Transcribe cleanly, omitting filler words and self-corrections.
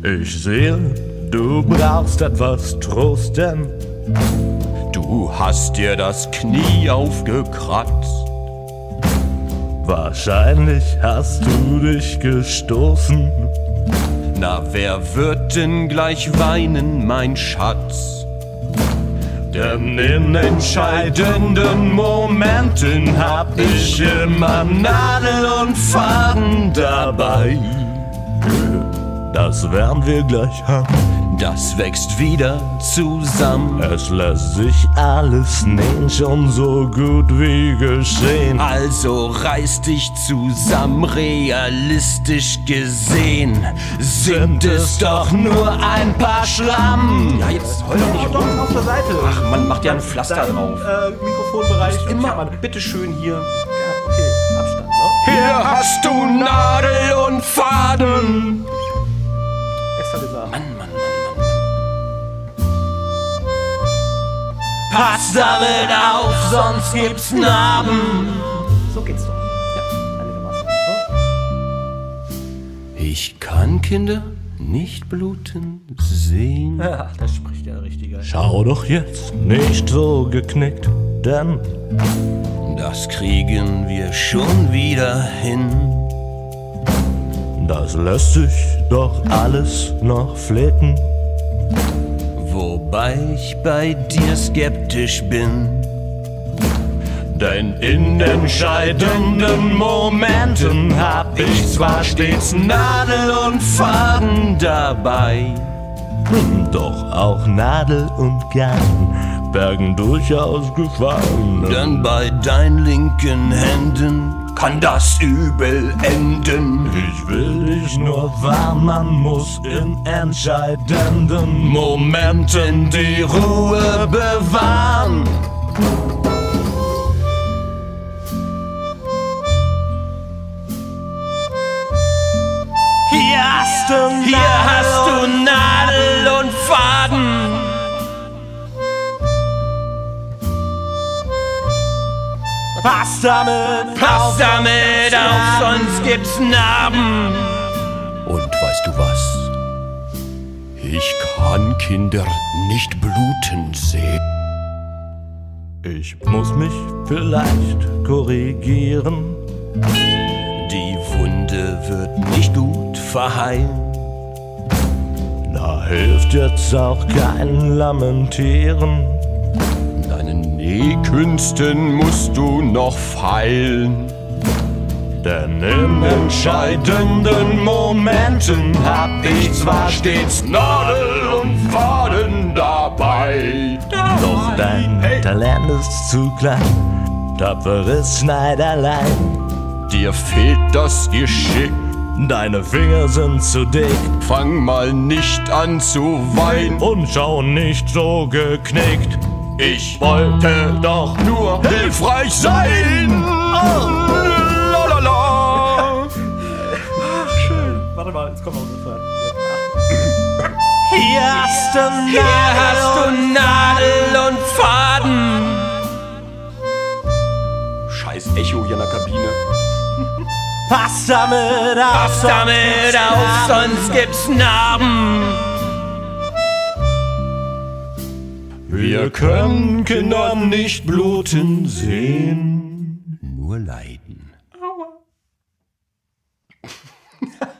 Ich sehe, du brauchst etwas Trost, denn du hast dir das Knie aufgekratzt. Wahrscheinlich hast du dich gestoßen. Na, wer wird denn gleich weinen, mein Schatz? Denn in entscheidenden Momenten hab ich immer Nadel und Faden dabei. Das werden wir gleich haben. Das wächst wieder zusammen. Es lässt sich alles nähen, schon so gut wie geschehen. Also reiß dich zusammen, realistisch gesehen sind es doch nur ein paar Schramm. Ja, jetzt heul doch nicht rum. Auf der Seite. Ach, man macht ja ein Pflaster drauf. Mikrofonbereich. Immer, bitteschön hier. Ja, okay, Abstand, ne? Hier hast du Nadel und Faden. Extra gesagt. Mann. Pass damit auf, sonst gibt's Narben. So geht's doch. Ja, einigermaßen. Ich kann Kinder nicht bluten sehen. Ja, das spricht der Richtige. Schau doch jetzt nicht so geknickt, denn Das kriegen wir schon wieder hin. das lässt sich doch alles noch flicken. Wobei ich bei dir skeptisch bin. Denn in entscheidenden Momenten hab ich zwar stets Nadel und Faden dabei. doch auch Nadel und Garn bergen durchaus Gefahren. Denn bei deinen linken Händen kann das übel enden. Ich will dich nur warnen, man muss in entscheidenden Momenten die Ruhe bewahren. Hier hast du Nadel und Faden. Pass damit auf, sonst gibt's Narben. Und weißt du was? Ich kann Kinder nicht bluten sehen. Ich muss mich vielleicht korrigieren. Die Wunde wird nicht gut verheilen. Da hilft jetzt auch kein Lamentieren. Deinen Nähkünsten musst du noch feilen. Denn in entscheidenden Momenten hab ich zwar stets Nadel und Faden dabei. Doch dein Talent ist zu klein, tapferes Schneiderlein. Dir fehlt das Geschick. Deine Finger sind zu dick. Fang mal nicht an zu weinen Und schau nicht so geknickt. Ich wollte doch nur hilfreich sein. Lalala. Ach, schön. Warte mal, jetzt kommt noch so Zeit. Hier hast du Nadel und Faden. Scheiß Echo hier in der Kabine. Pass damit auf, sonst gibt's Narben. Wir können Kinder nicht bluten sehen. Nur leiden. Aua.